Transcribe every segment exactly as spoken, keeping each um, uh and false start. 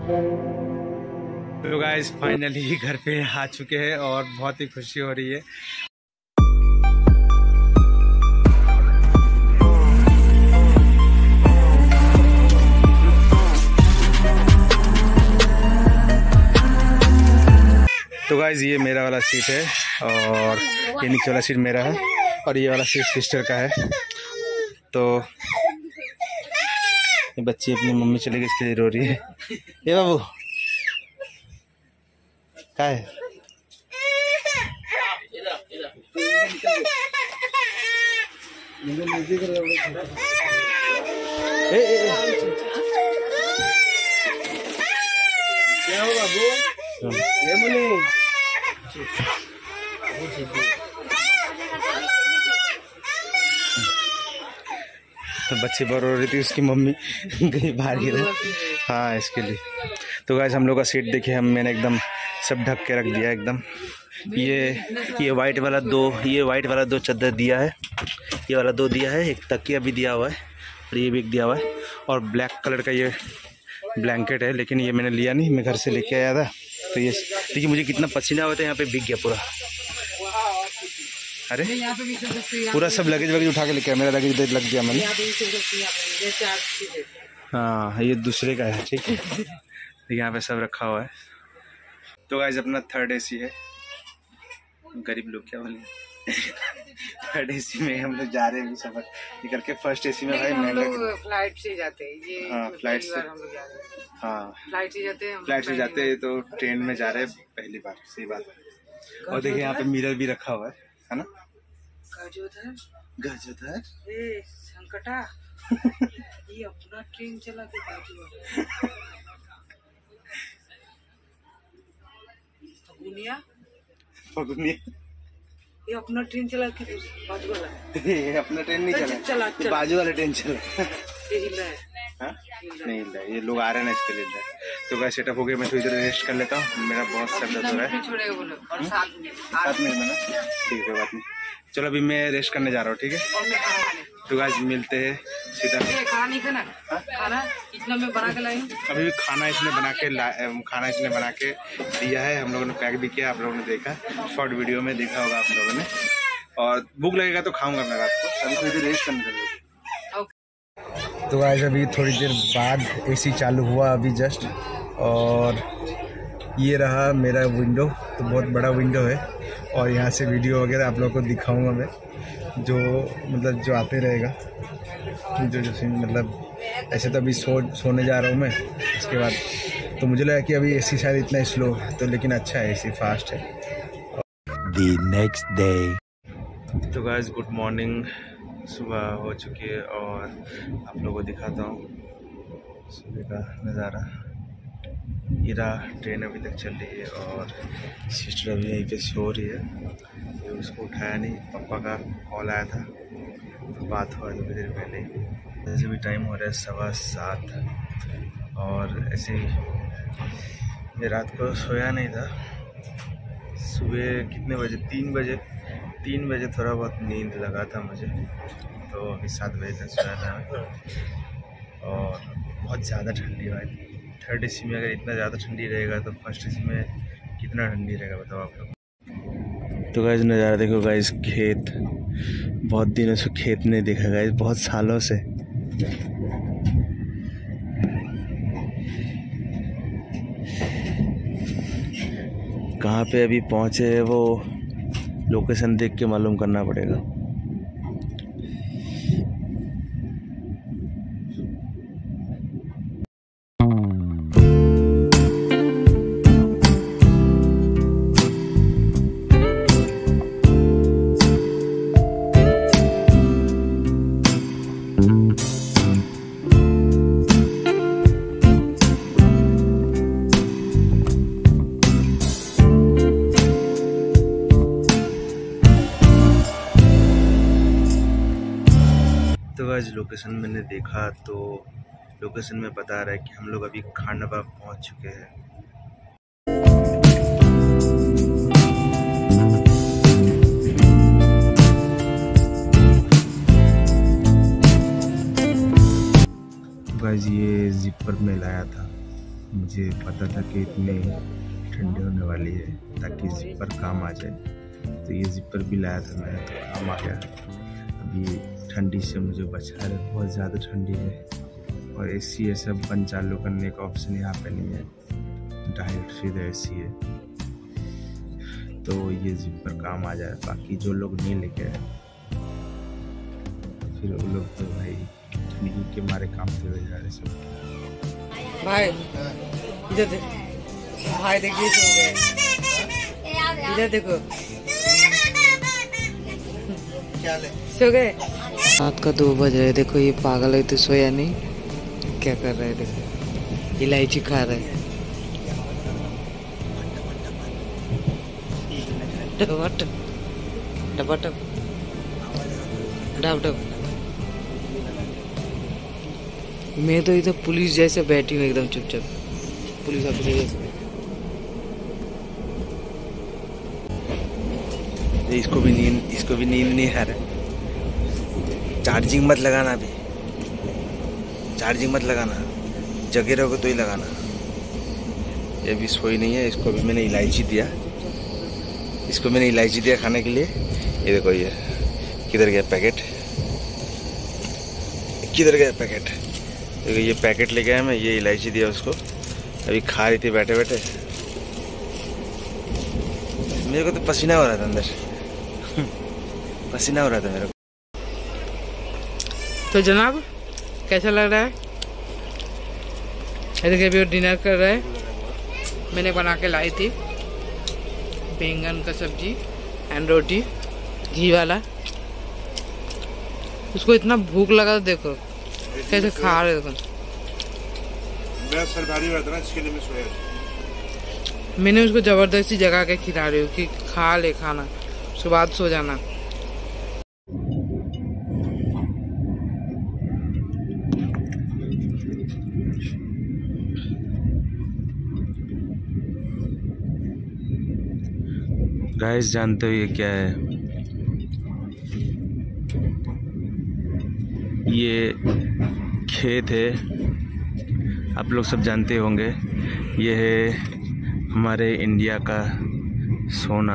तो guys finally घर पे आ चुके हैं और बहुत ही खुशी हो रही है। तो गाइस ये मेरा वाला सीट है और ये नीचे वाला सीट मेरा है और ये वाला सीट सिस्टर का है। तो ये बच्ची अपनी मम्मी चले गई इसके लिए रो रही है। ये बाबू क्या है? ए, ए, ए। क्या हो बाबू? ये मुनी तो बच्ची बार रो रही थी, उसकी मम्मी गई बाहर गिर। हाँ इसके लिए। तो गाइस हम लोग का सीट देखिए, हम मैंने एकदम सब ढक के रख दिया एकदम। ये ये वाइट वाला दो ये वाइट वाला दो चादर दिया है, ये वाला दो दिया है, एक तकिया भी दिया हुआ है और ये भी एक दिया हुआ है और ब्लैक कलर का ये ब्लैंकेट है, लेकिन ये मैंने लिया नहीं, मैं घर से लेके आया था। तो ये देखिए मुझे कितना पसीना हुआ था, यहाँ पे भीग गया पूरा। अरे पूरा सब लगेज वगेज उठा के लेके आया, मेरा लगेज लग गया मैंने। हाँ ये दूसरे का है, ठीक है। यहाँ पे सब रखा हुआ है। तो गाइस अपना थर्ड एसी है, गरीब लोग क्या बोले। थर्ड एसी में हम लोग जा रहे हैं सफर निकल के। फर्स्ट एसी में भाई महंगा, फ्लाइट से जाते हैं ये। हाँ फ्लाइट से, हाँ फ्लाइट से जाते हैं, फ्लाइट से जाते हैं। तो ट्रेन में जा रहे हैं पहली बार, सही बात। और देखिए यहाँ पे मिरर भी रखा हुआ है, है ना। गजोधर गजोधर ए संकटा ये अपना ट्रेन चला के बाजू फगुनिया फगुनिया ये अपना ट्रेन चला के बाजू वाला। ये अपना ट्रेन नहीं चला, चला, चला। बाजू वाला ट्रेन चला। ये हिल रहा है। हाँ? नहीं हिल रहा है, ये लोग आ रहे हैं ना इसके लिए। तो गाइस सेटअप हो गया, मैं थोड़ी देर रेस्ट कर लेता हूँ, मेरा बहुत सर दर्द हो रहा है। सात मिनट में ना, ठीक है बात नहीं। चलो अभी मैं रेस्ट करने जा रहा हूँ, ठीक है। तो गाइस मिलते हैं सीधा। खाना नहीं खाना, खाना इतना मैं बना के लाई हूँ। अभी भी खाना इसने बना के खाना इसने बना के दिया है, हम लोगों ने पैक भी किया, आप लोगों ने देखा, शॉर्ट वीडियो में देखा होगा आप लोगों ने। और भूख लगेगा तो खाऊंगा मैं रात को, अभी थोड़ी देर रेस्ट करने चलो। तो गाइस अभी थोड़ी देर बाद एसी चालू हुआ अभी जस्ट, और ये रहा मेरा विंडो। तो बहुत बड़ा विंडो है और यहाँ से वीडियो वगैरह आप लोगों को दिखाऊंगा मैं, जो मतलब जो आते रहेगा, जो जो मतलब ऐसे। तो अभी सो सोने जा रहा हूँ मैं इसके बाद। तो मुझे लगा कि अभी एसी शायद इतना स्लो है, तो लेकिन अच्छा है, एसी फास्ट है। The next day. तो गाइस गुड मॉर्निंग, सुबह हो चुकी है और आप लोगों को दिखाता हूँ सुबह का नज़ारा। हीरा ट्रेन अभी तक चल रही है और सिस्टर अभी यहीं पे सो रही है। तो उसको उठाया नहीं, पापा का कॉल आया था तो बात हुआ थोड़ी देर पहले। जैसे भी टाइम हो रहा है सवा सात, और ऐसे ही मैं रात को सोया नहीं था। सुबह कितने बजे, तीन बजे तीन बजे थोड़ा बहुत नींद लगा था मुझे, तो अभी सात बजे तक सोया था। और बहुत ज़्यादा ठंडी भाई, थर्ड एसी में अगर इतना ज़्यादा ठंडी रहेगा तो फर्स्ट एसी में कितना ठंडी रहेगा बताओ आप लोग। तो गाइस नज़ारा देखो गाइस, खेत, बहुत दिनों से खेत नहीं देखा गाइस, बहुत सालों से। कहाँ पे अभी पहुँचे है वो लोकेशन देख के मालूम करना पड़ेगा। तो गाइस लोकेशन मैंने देखा तो लोकेशन में बता रहा है कि हम लोग अभी खांडवा पहुंच चुके हैं। गाइस ये जिपर में लाया था मुझे पता था कि इतनी ठंडी होने वाली है ताकि जिपर काम आ जाए, तो ये जिपर भी लाया था मैं, तो काम आ गया। अभी ठंडी से मुझे बचा है, बहुत ज़्यादा ठंडी है। और एसी है, सब बंद चालू करने का ऑप्शन यहाँ पे नहीं है, डायरेक्ट सीधा एसी है। तो ये जिपर काम आ जाए। बाकी जो लोग नहीं लेके आए फिर वो लोग तो भाई ठंडी के मारे काम पे हो जा रहे सब। भाई इधर देखो, भाई देखिए सो गए, इधर देखो सो गए। रात का दो बज रहे, देखो ये पागल है तो सोया नहीं, क्या कर रहा है देखो, इलायची खा रहा है। टप टप टप डब डब। मैं तो इधर पुलिस जैसे बैठी हूँ एकदम चुपचाप, पुलिस ऑफिसर जैसे। इसको भी नींद इसको भी नींद नहीं आ रहा। चार्जिंग मत लगाना, अभी चार्जिंग मत लगाना, जगे रहोगे तो ही लगाना। ये भी सोई नहीं है। इसको भी मैंने इलायची दिया, इसको मैंने इलायची दिया खाने के लिए। ये देखो, ये किधर गया पैकेट, किधर गया पैकेट, देखो ये पैकेट लेके आया मैं, ये इलायची दिया उसको, अभी खा रही थी बैठे बैठे। मेरे को तो पसीना हो रहा था अंदर पसीना हो रहा था मेरे को। तो जनाब कैसा लग रहा है? देखिए अभी डिनर कर रहे हैं। मैंने बना के लाई थी बैंगन का सब्जी एंड रोटी घी वाला। उसको इतना भूख लगा, तो देखो कैसे खा रहे हो। सर भारी हुआ था ना, इसके लिए मैं सोया। मैंने उसको जबरदस्ती जगा के खिला रही हूँ कि खा ले खाना, उसके बाद सो जाना। गाइस जानते हो ये क्या है? ये खेत है, आप लोग सब जानते होंगे। ये है हमारे इंडिया का सोना।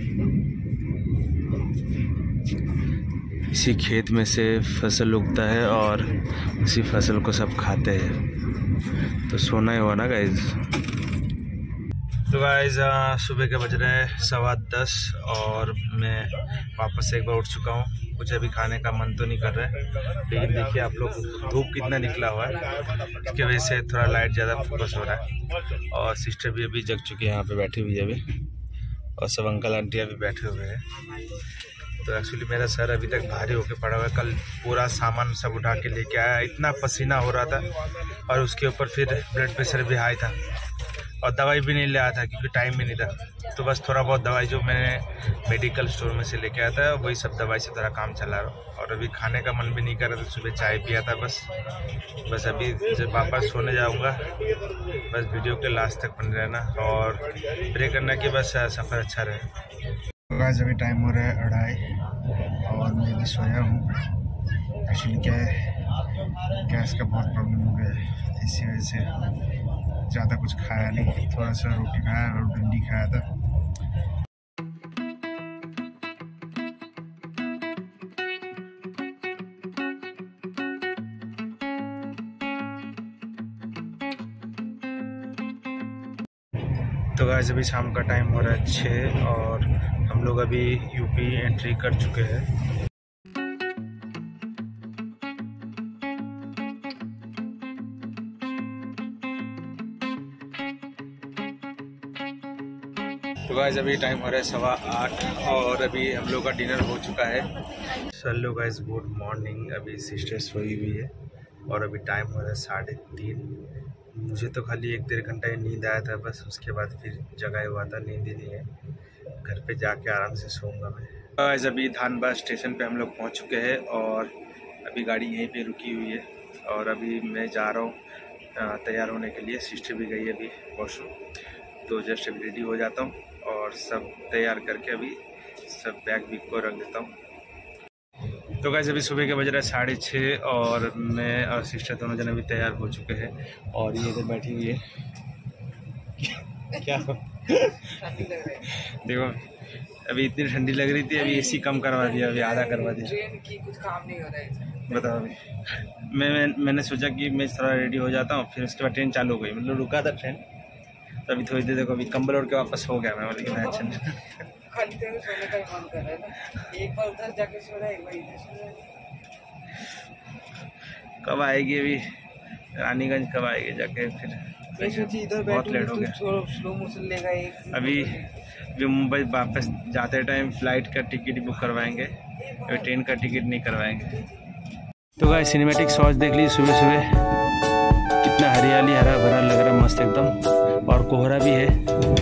इसी खेत में से फसल उगता है और इसी फसल को सब खाते हैं, तो सोना ही हुआ ना गाइस। तो गाइस सुबह के बज रहे हैं सवा दस और मैं वापस से एक बार उठ चुका हूँ। मुझे अभी खाने का मन तो नहीं कर रहा है, लेकिन देखिए आप लोग धूप कितना निकला हुआ है, इसकी वजह से थोड़ा लाइट ज़्यादा फोकस हो रहा है। और सिस्टर भी अभी जग चुकी है, यहाँ पे बैठी हुई है अभी, और सब अंकल आंटियाँ भी बैठे हुए हैं। तो एक्चुअली मेरा सर अभी तक भारी होके पड़ा हुआ है। कल पूरा सामान सब उठा के लेके आया, इतना पसीना हो रहा था, और उसके ऊपर फिर ब्लड प्रेशर भी हाई था, और दवाई भी नहीं ले आया था क्योंकि टाइम भी नहीं था। तो बस थोड़ा बहुत दवाई जो मैंने मेडिकल स्टोर में से लेके आया था, वही सब दवाई से थोड़ा काम चला रहा हूँ। और अभी खाने का मन भी नहीं कर रहा था, सुबह चाय पिया था बस। बस अभी जब वापस सोने जाऊँगा, बस वीडियो के लास्ट तक बन रहना और प्रे करना कि बस सफ़र अच्छा रहे। आज अभी टाइम हो रहा है अढ़ाई और मैं भी सोया हूँ। एक्चुअली क्या है, गैस का बहुत प्रॉब्लम हो गया है, इसी वजह से ज़्यादा कुछ खाया नहीं, थोड़ा सा रोटी खाया और भिंडी खाया था। तो गाइस अभी शाम का टाइम हो रहा है छः और हम लोग अभी यूपी एंट्री कर चुके हैं। तो गाइस अभी टाइम हो रहा है सवा आठ और अभी हम लोग का डिनर हो चुका है। Hello guys, good morning. अभी सिस्टर सोई हुई है और अभी टाइम हो रहा है साढ़े तीन। मुझे तो खाली एक डेढ़ घंटा ही नींद आया था बस, उसके बाद फिर जगाया हुआ था, नींद ही नहीं है। घर पे जाके आराम से सोऊंगा मैं। गाइस अभी धानबाद स्टेशन पे हम लोग पहुंच चुके हैं और अभी गाड़ी यहीं पे रुकी हुई है और अभी मैं जा रहा हूँ तैयार होने के लिए। सिस्टर भी गई है अभी वॉशरूम, तो जस्ट अभी रेडी हो जाता हूँ और सब तैयार करके अभी सब बैग भी को रख देता हूँ। तो गाइस अभी सुबह के बज रहा है साढ़े छः और मैं और सिस्टर दोनों जने अभी तैयार हो चुके हैं और ये इधर बैठी हुई है। क्या हो? देखो अभी इतनी ठंडी लग रही थी, अभी एसी कम करवा दिया, अभी आधा करवा दिया। ट्रेन की कुछ काम नहीं हो रहा है। बताओ अभी मैं, मैं मैंने सोचा कि मैं थोड़ा रेडी हो जाता हूँ, फिर उसके बाद ट्रेन चालू हो गई, मतलब रुका था ट्रेन, तो अभी थोड़ी देर देखो अभी कंबल ओढ़ के वापस हो गया मैं, लेकिन अच्छा नहीं। खाली तो सोने का मन कर रहा है ना, एक बार उधर जाके सो रहा है, एक बार इधर सो रहा है। कब आएगी अभी रानीगंज, कब आएगी जाके फिर इधर बहुत लेट हो गया। स्लो मोशन लेगा एक। अभी अभी मुंबई वापस जाते टाइम फ्लाइट का टिकट बुक करवाएंगे, अभी ट्रेन का टिकट नहीं करवाएंगे। तो गाइस सिनेमैटिक शॉट्स देख लीजिए, सुबह सुबह कितना हरियाली, हरा भरा लग रहा है, मस्त एकदम, और कोहरा भी है,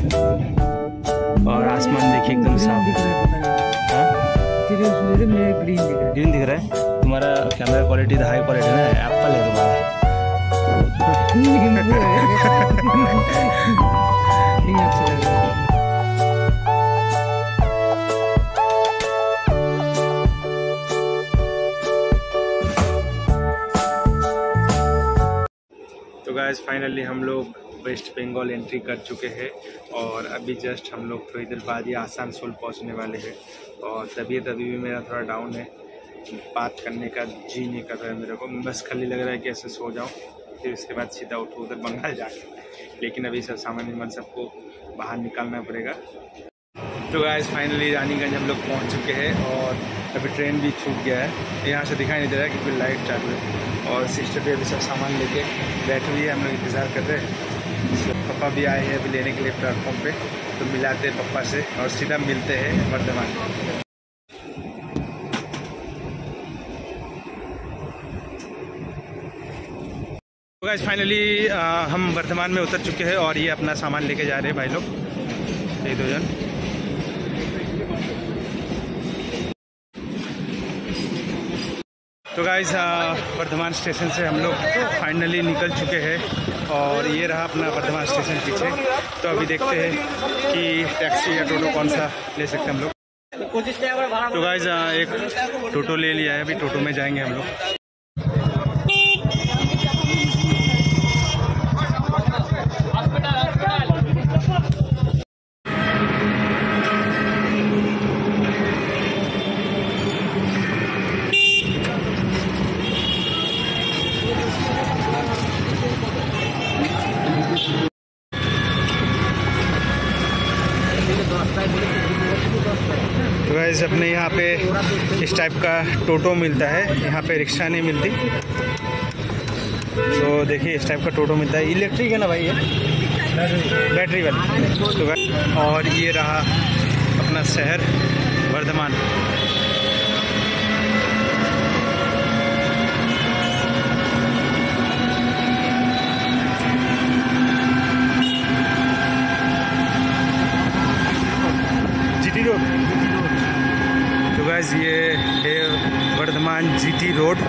और आसमान देखिए एकदम साफ दिख रहा है। ग्रीन दिख रहा है। तुम्हारा कैमरा क्वालिटी तो हाई क्वालिटी है ना, एप्पल है तुम्हारा। तो गाइस फाइनली हम लोग वेस्ट बंगाल एंट्री कर चुके हैं, और अभी जस्ट हम लोग थोड़ी देर बाद ही आसनसोल पहुंचने वाले हैं। और तबीयत अभी भी मेरा थोड़ा डाउन है, बात करने का जी नहीं कर रहा है मेरे को, बस खाली लग रहा है कि ऐसे सो जाऊं, फिर उसके बाद सीधा उठो उधर बंगाल जाके। लेकिन अभी सब सामान वामान सबको बाहर निकालना पड़ेगा। तो गाइस फाइनली रानीगंज हम लोग पहुंच चुके हैं, और अभी ट्रेन भी छूट गया है, यहाँ से दिखाई नहीं दे रहा है क्योंकि लाइट चालू है। और सिस्टर भी अभी सब सामान लेके बैठी हुई है, हम लोग इंतज़ार कर रहे हैं। पापा भी आए हैं अभी लेने के लिए प्लेटफॉर्म पे, तो मिलाते हैं पापा से और सीधा मिलते हैं वर्धमान। तो गाइस फाइनली हम वर्धमान में उतर चुके हैं, और ये अपना सामान लेके जा रहे हैं भाई लोग, ये दो जन। तो गाइस वर्धमान स्टेशन से हम लोग फाइनली निकल चुके हैं, और ये रहा अपना वर्धमान स्टेशन पीछे। तो अभी देखते हैं कि टैक्सी या टोटो कौन सा ले सकते हैं हम लोग। तो गाइस एक टोटो ले लिया है, अभी टोटो में जाएंगे हम लोग। तो गाइस अपने यहाँ पे इस टाइप का टोटो मिलता है, यहाँ पे रिक्शा नहीं मिलती। तो देखिए इस टाइप का टोटो मिलता है, इलेक्ट्रिक है ना भाई, ये बैटरी वाली। तो और ये रहा अपना शहर वर्धमान। GT road. तो गाइस ये है वर्धमान जीटी रोड।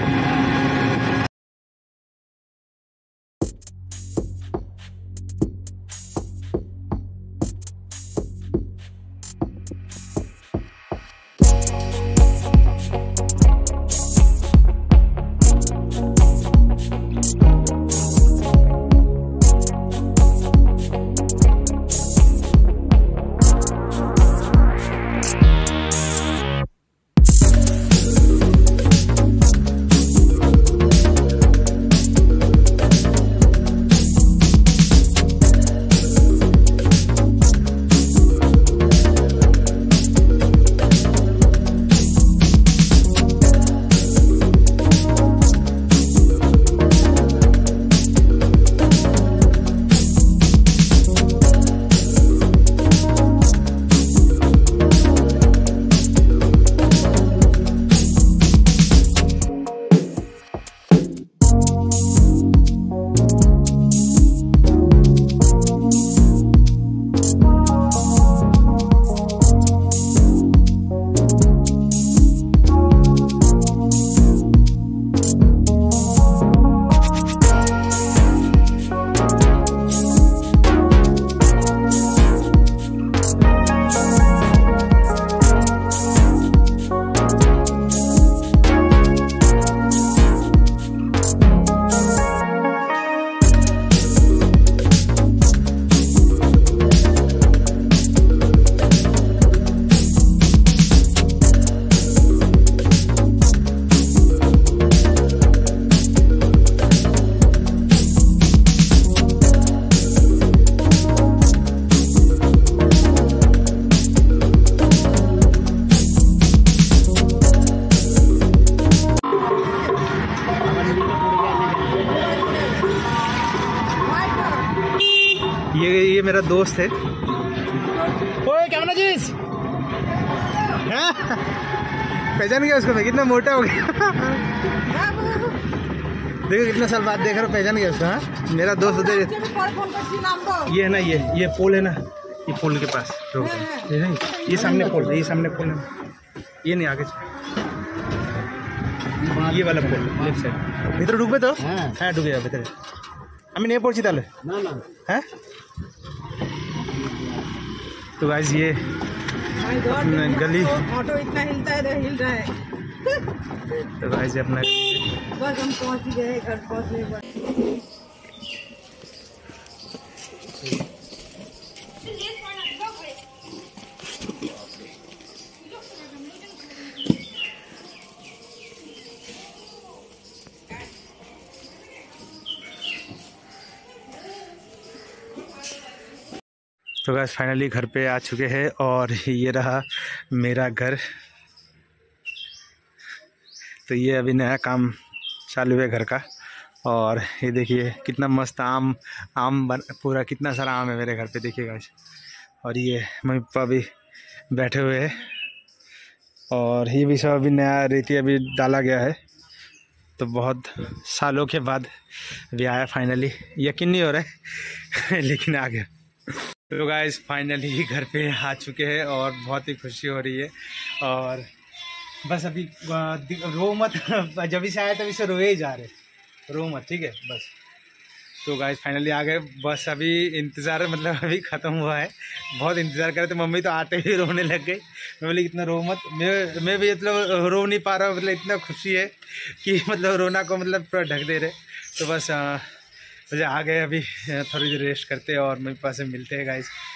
ये ये मेरा दोस्त है। ओए क्या बना चीज पहचान गया उसको मैं, कितना मोटा हो गया देखो कितना साल बाद देख रहा हूँ, पहचान गया उसको। हाँ मेरा दोस्त उधर ये है ना, ये ये पोल है ना, ये पोल के पास ये नहीं, ये सामने पोल, ये सामने पोल है, ये नहीं आगे ये वाला पोल लेफ्ट साइड। भीतर ढुकबे तो हाँ ढुके जा भीतर। আমি नहीं पहुंची ताले ना ना है। तो गाइस ये गली ऑटो इतना हिलता है हिल रहा है। तो गाइस ये अपना बस हम पहुंच गए घर पहुंचने पर। तो गाइस फाइनली घर पे आ चुके हैं और ये रहा मेरा घर। तो ये अभी नया काम चालू है घर का और ये देखिए कितना मस्त आम आम बन पूरा कितना सारा आम है मेरे घर पे देखिए गाइस। और ये मम्मी पापा भी बैठे हुए हैं और ये भी सब अभी नया रेती अभी डाला गया है। तो बहुत सालों के बाद अभी आया फाइनली, यकीन नहीं हो रहा है लेकिन आ गया। तो गाइस फाइनली घर पे आ चुके हैं और बहुत ही खुशी हो रही है। और बस अभी रो मत जब से आया तभी से रोए ही जा रहे, रो मत ठीक है बस। तो गाइस फाइनली आ गए, बस अभी इंतज़ार मतलब अभी ख़त्म हुआ है। बहुत इंतज़ार करे तो मम्मी तो आते ही रोने लग गई। मैं बोली इतना रो मत, मैं मैं भी मतलब रो नहीं पा रहा हूँ, मतलब इतना खुशी है कि मतलब रोना को मतलब पूरा ढक दे रहे। तो बस मुझे आ गए, अभी थोड़ी देर रेस्ट करते हैं और मम्मी पापा से मिलते हैं गाइस।